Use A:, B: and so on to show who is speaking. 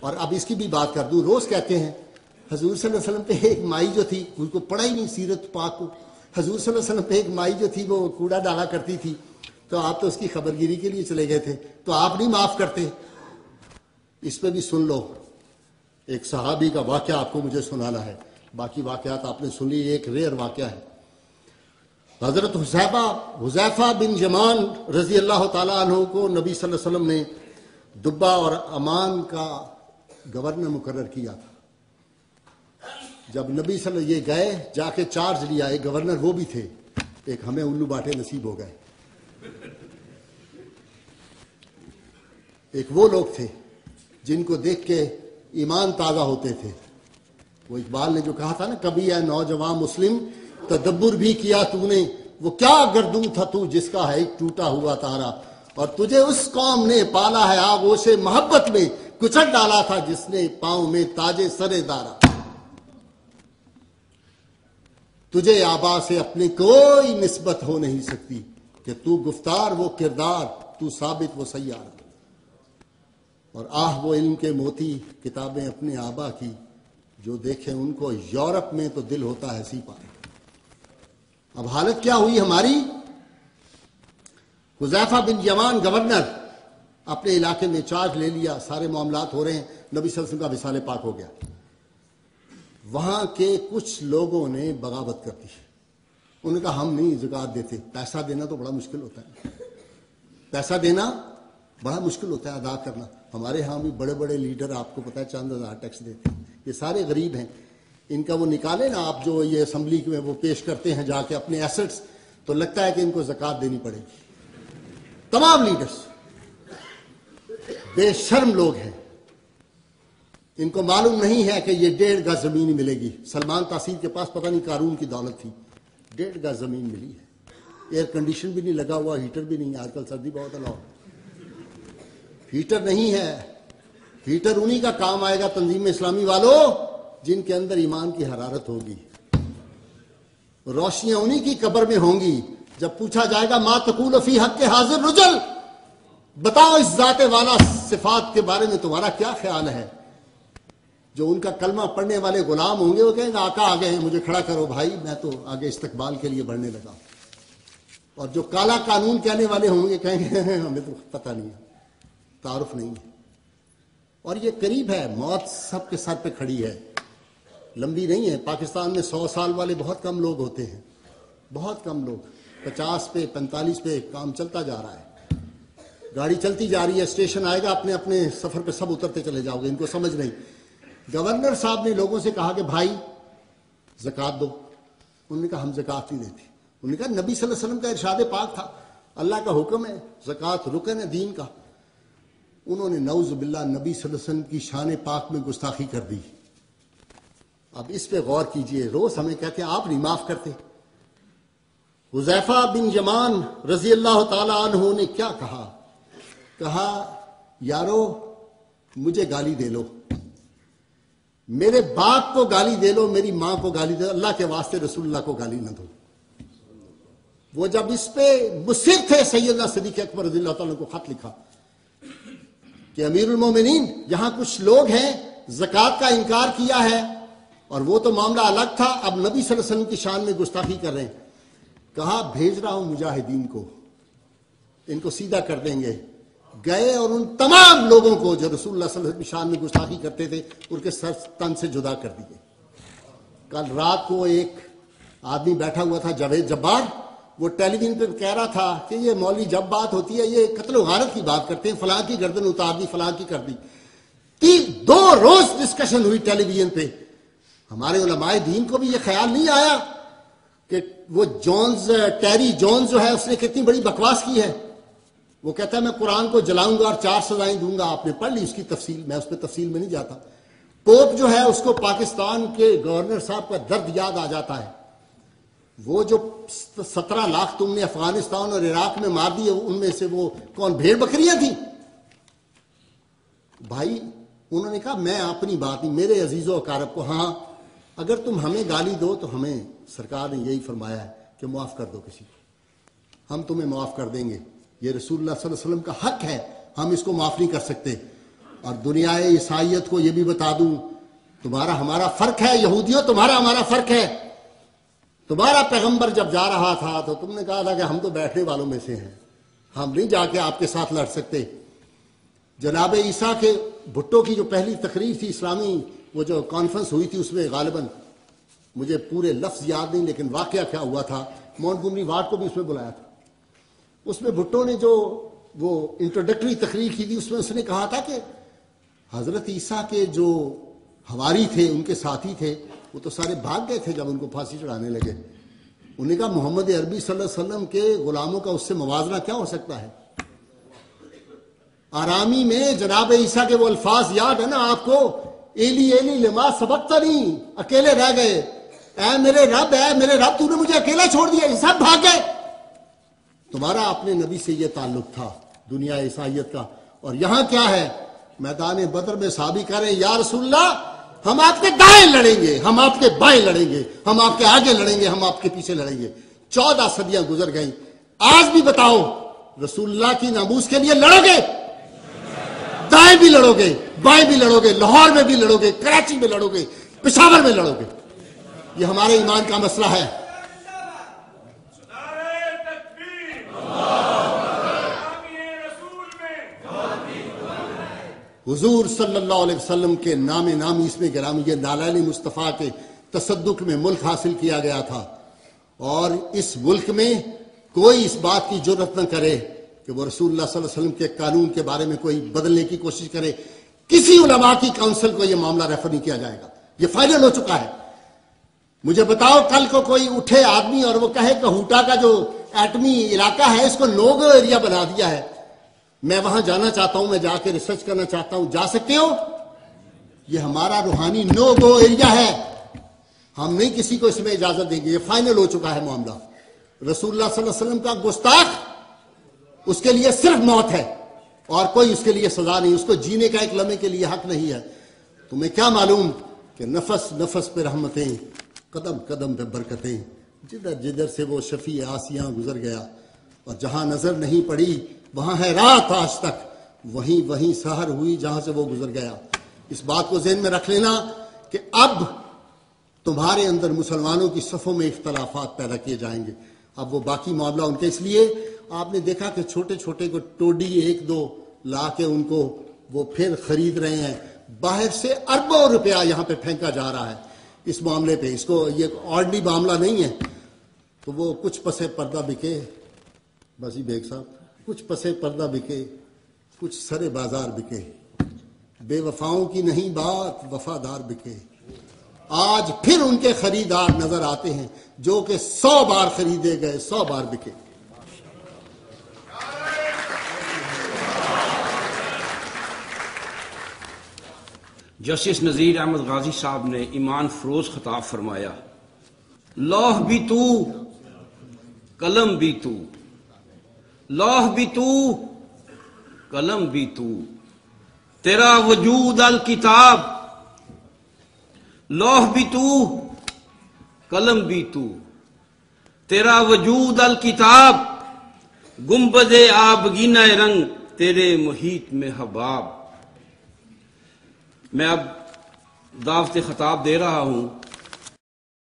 A: اور اب اس کی بھی بات کر دوں، روز کہتے ہیں حضور صلی اللہ علیہ وسلم پہ ایک مائی جو تھی، ان کو پڑھا ہی نہیں سیرت پاک کو، حضور صلی اللہ علیہ وسلم پہ ایک مائی جو تھی وہ کوڑا ڈالا کرتی تھی، تو آپ تو اس کی خبرگیری کے لیے چلے گئے تھے، تو آپ نہیں معاف کرتے؟ اس پہ بھی سن لو، ایک صحابی کا واقعہ آپ کو مجھے سنانا ہے، باقی واقعات آپ نے سن لی، ایک ریئر واقعہ ہے۔ حضرت حذیفہ بن یمان رضی اللہ تعالیٰ عنہ کو نبی صلی اللہ علیہ وسلم نے دبا اور امان کا گورنر مقرر کیا تھا۔ جب نبی صلی اللہ علیہ وسلم یہ گئے جا کے چارج لیا، ایک گورنر وہ بھی تھے، ایک ہمیں الو باٹے نصیب ہو گئے، ایک وہ لوگ تھے جن کو دیکھ کے ایمان تازہ ہوتے تھے۔ وہ اقبال نے جو کہا تھا نا، کبھی اے نوجوان مسلم تدبر بھی کیا تو نے، وہ کیا گردوں تھا تو جس کا ہے ایک ٹوٹا ہوا تارا، اور تجھے اس قوم نے پالا ہے آغوش محبت میں، کچل ڈالا تھا جس نے پاؤں میں تاج سر دارا۔ تجھے آبا سے اپنی کوئی نسبت ہو نہیں سکتی، کہ تو گفتار وہ کردار، تو ثابت وہ سیارہ، اور آہ وہ علم کے موتی کتابیں اپنے آبا کی، جو دیکھیں ان کو یورپ میں تو دل ہوتا ہے سی پارا۔ اب حالت کیا ہوئی ہماری؟ حذیفہ بن یمان گورنر اپنے علاقے میں چارج لے لیا، سارے معاملات ہو رہے ہیں، نبی صلی اللہ علیہ وسلم کا وصال پاک ہو گیا۔ وہاں کے کچھ لوگوں نے بغاوت کر دی، انہوں نے کہا ہم نہیں زکوٰۃ دیتے، پیسہ دینا تو بڑا مشکل ہوتا ہے، پیسہ دینا بڑا مشکل ہوتا ہے ادا کرنا۔ ہمارے ہاں بھی بڑے بڑے لیڈر آپ کو پتہ ہے چند ہزار ٹیکس دیتے ہیں، یہ سارے غریب ہیں، ان کا وہ نکالے نا آپ جو یہ اسمبلی میں وہ پیش کرتے ہیں جا کے اپنے ایسٹس، تو لگتا ہے کہ ان کو زکوٰۃ دینی پڑے گی۔ تمام لیڈرز بے شرم لوگ ہیں، ان کو معلوم نہیں ہے کہ یہ 1.5 گز زمین ہی ملے گی۔ سلمان تاثیر کے پاس پتہ نہیں قارون کی دولت تھی، 1.5 گز زمین ملی ہے، ایئر کنڈیشن بھی نہیں لگا ہوا، ہیٹر بھی نہیں، آج کل سردی بہت ہے لاہور، ہیٹر نہیں ہے۔ ہیٹر انہی کا کام آئے گا تنظیم اسلامی والوں جن کے اندر ایمان کی حرارت ہوگی، روشنیاں انہی کی قبر میں ہوں گی۔ جب پوچھا جائے گا ما تقول فی حق کے حاضر رجل، بتاؤ اس ذات والا صفات کے بارے میں تمہارا کیا خیال ہے، جو ان کا کلمہ پڑھنے والے غلام ہوں گے وہ کہیں گے آقا آگے ہیں، مجھے کھڑا کرو بھائی، میں تو آگے استقبال کے لیے بڑھنے لگا۔ اور جو کالا قانون کہنے والے ہوں گے کہیں گے ہمیں تو پتہ نہیں ہے، تعارف نہیں ہے۔ اور یہ قریب ہے، موت سب کے سر پہ کھڑی ہے، لمبی نہیں ہے۔ پاکستان میں 100 سال والے بہت کم لوگ ہوتے ہیں، بہت کم لوگ، 50 پہ 45 پہ کام چلتا جا رہا ہے، گاڑی چلتی جا رہی ہے، اسٹیشن آئے گا، اپنے اپنے سفر پہ سب اترتے چلے جاؤ گے، ان کو سمجھ نہیں۔ گورنر صاحب نے لوگوں سے کہا کہ بھائی زکوٰۃ دو، انہوں نے کہا ہم زکوٰۃ نہیں دیتے۔ انہوں نے کہا نبی صلی اللہ علیہ وسلم کا ارشاد پاک تھا، اللہ کا حکم ہے، زکوٰۃ رکن ہے دین کا۔ انہوں نے نعوذ باللہ نبی صلی اللہ علیہ وسلم کی شان پاک میں گستاخی کر دی۔ اب اس پہ غور کیجئے، روز ہمیں کہتے ہیں آپ نہیں معاف کرتے۔ حذیفہ بن یمان رضی اللہ تعالی عنہ نے کیا کہا؟ کہا یارو مجھے گالی دے لو، میرے باپ کو گالی دے لو، میری ماں کو گالی دے لو، اللہ کے واسطے رسول اللہ کو گالی نہ دو۔ وہ جب اس پہ مصر تھے، سیدنا صدیق اکبر رضی اللہ تعالیٰ کو خط لکھا کہ امیر المومنین یہاں کچھ لوگ ہیں زکوٰۃ کا انکار کیا ہے، اور وہ تو معاملہ الگ تھا، اب نبی صلی اللہ علیہ وسلم کی شان میں گستاخی کر رہے ہیں۔ کہا بھیج رہا ہوں مجاہدین کو، ان کو سیدھا کر دیں گے۔ گئے اور ان تمام لوگوں کو جو رسول اللہ صلی اللہ علیہ وسلم کی شان میں گستاخی کرتے تھے ان کے سر تن سے جدا کر دیے۔ کل رات کو ایک آدمی بیٹھا ہوا تھا جاوید جبار، وہ ٹیلی ویژن پہ کہہ رہا تھا کہ یہ مولوی جب بات ہوتی ہے یہ قتل و غارت کی بات کرتے ہیں، فلاں کی گردن اتار دی، فلاں کی کر دی۔ 2 روز ڈسکشن ہوئی ٹیلی ویژن پہ۔ ہمارے علماء دین کو بھی یہ خیال نہیں آیا کہ وہ ٹیری جونز جو ہے اس نے کتنی بڑی بکواس کی ہے۔ وہ کہتا ہے میں قرآن کو جلاؤں گا اور 4 سزائیں دوں گا۔ آپ نے پڑھ لی اس کی تفصیل، میں اس پہ تفصیل میں نہیں جاتا۔ پوپ جو ہے اس کو پاکستان کے گورنر صاحب کا درد یاد آ جاتا ہے۔ وہ جو 17 لاکھ تم نے افغانستان اور عراق میں مار دیے، ان میں سے وہ کون بھیڑ بکریاں تھیں؟ بھائی انہوں نے کہا میں اپنی بات نہیں، میرے عزیز و اقارب کو، ہاں اگر تم ہمیں گالی دو تو ہمیں سرکار نے یہی فرمایا ہے کہ معاف کر دو کسی کو، ہم تمہیں معاف کر دیں گے، یہ رسول اللہ صلی اللہ علیہ وسلم کا حق ہے، ہم اس کو معاف نہیں کر سکتے۔ اور دنیا عیسائیت کو یہ بھی بتا دوں، تمہارا ہمارا فرق ہے، یہودیوں تمہارا ہمارا فرق ہے۔ تمہارا پیغمبر جب جا رہا تھا تو تم نے کہا تھا کہ ہم تو بیٹھنے والوں میں سے ہیں، ہم نہیں جا کے آپ کے ساتھ لڑ سکتے۔ جناب عیسیٰ کے بھٹو کی جو پہلی تقریر تھی اسلامی، وہ جو کانفرنس ہوئی تھی، اس میں غالباً مجھے پورے لفظ یاد نہیں لیکن واقعہ کیا ہوا تھا، مونٹگومری وارڈ کو بھی اس میں بلایا تھا۔ اس میں بھٹو نے جو وہ انٹروڈکٹری تقریر کی تھی، اس میں اس نے کہا تھا کہ حضرت عیسیٰ کے جو حواری تھے، ان کے ساتھی تھے، وہ تو سارے بھاگ گئے تھے جب ان کو پھانسی چڑھانے لگے۔ انہوں نے کہا محمد عربی صلی اللہ علیہ وسلم کے غلاموں کا اس سے موازنہ کیا ہو سکتا ہے؟ آرامی میں جناب عیسیٰ کے وہ الفاظ یاد ہے نا آپ کو، ایلی ایلی لما سبقتنی، اکیلے رہ گئے، اے میرے رب تو نے مجھے اکیلا چھوڑ دیا، یہ سب بھاگ گئے۔ تمہارا اپنے نبی سے یہ تعلق تھا دنیا عیسائیت کا، اور یہاں کیا ہے؟ میدان بدر میں صحابی کہہ رہے ہیں یا رسول اللہ ہم آپ کے دائیں لڑیں گے، ہم آپ کے بائیں لڑیں گے، ہم آپ کے آگے لڑیں گے، ہم آپ کے پیچھے لڑیں گے۔ 14 صدیاں گزر گئیں، آج بھی بتاؤ رسول اللہ کی ناموس کے لیے لڑو گے؟ دائیں بھی لڑو گے، بائیں بھی لڑو گے، لاہور میں بھی لڑو گے، کراچی میں لڑو گے، پشاور میں لڑو گے۔ یہ ہمارے ایمان کا مسئلہ ہے۔ حضور صلی اللہ علیہ وسلم کے نام نامی اس میں گرامی، یہ نالین مصطفیٰ کے تصدق میں ملک حاصل کیا گیا تھا، اور اس ملک میں کوئی اس بات کی جرات نہ کرے کہ وہ رسول اللہ صلی اللہ علیہ وسلم کے قانون کے بارے میں کوئی بدلنے کی کوشش کرے۔ کسی علماء کی کونسل کو یہ معاملہ ریفر نہیں کیا جائے گا، یہ فائنل ہو چکا ہے۔ مجھے بتاؤ کل کو کوئی اٹھے آدمی اور وہ کہے کہ ہوٹا کا جو ایٹمی علاقہ ہے اس کو نو گو ایریا بنا دیا ہے، میں وہاں جانا چاہتا ہوں، میں جا کے ریسرچ کرنا چاہتا ہوں، جا سکتے ہو؟ یہ ہمارا روحانی نو گو ایریا ہے، ہم نہیں کسی کو اس میں اجازت دیں گے، یہ فائنل ہو چکا ہے معاملہ۔ رسول اللہ صلی اللہ علیہ وسلم کا گستاخ، اس کے لیے صرف موت ہے اور کوئی اس کے لیے سزا نہیں، اس کو جینے کا ایک لمحے کے لیے حق نہیں ہے۔ تمہیں کیا معلوم کہ نفس نفس پہ رحمتیں، قدم قدم پہ برکتیں، جدھر جدھر سے وہ شفیع آسیاں گزر گیا، اور جہاں نظر نہیں پڑی وہاں ہے رات آج تک، وہیں سحر ہوئی جہاں سے وہ گزر گیا۔ اس بات کو ذہن میں رکھ لینا کہ اب تمہارے اندر مسلمانوں کی صفوں میں اختلافات پیدا کیے جائیں گے، اب وہ باقی معاملہ ان کے، اس لیے آپ نے دیکھا کہ چھوٹے چھوٹے کو ٹوڈی 1-2 لا کے ان کو وہ پھر خرید رہے ہیں، باہر سے اربوں روپیہ یہاں پہ پھینکا جا رہا ہے اس معاملے پہ۔ اس کو یہ آرڈنری معاملہ نہیں ہے، تو وہ کچھ پسے پردہ بکے، بس ہی بیگ صاحب، کچھ پسے پردہ بکے، کچھ سرے بازار بکے، بے وفاؤں کی نہیں بات، وفادار بکے۔ آج پھر ان کے خریدار نظر آتے ہیں جو کہ 100 بار خریدے گئے، 100 بار بکے۔
B: جسٹس نذیر احمد غازی صاحب نے ایمان فروز خطاب فرمایا، لوح بھی تو، قلم بھی تو، لوح بھی تو، قلم بھی تو، تیرا وجود الکتاب، لوح بھی تو، قلم بھی تو، تیرا وجود الکتاب، گنبد آبگینہ رنگ تیرے محیط میں حباب۔ میں اب دعوت خطاب دے رہا ہوں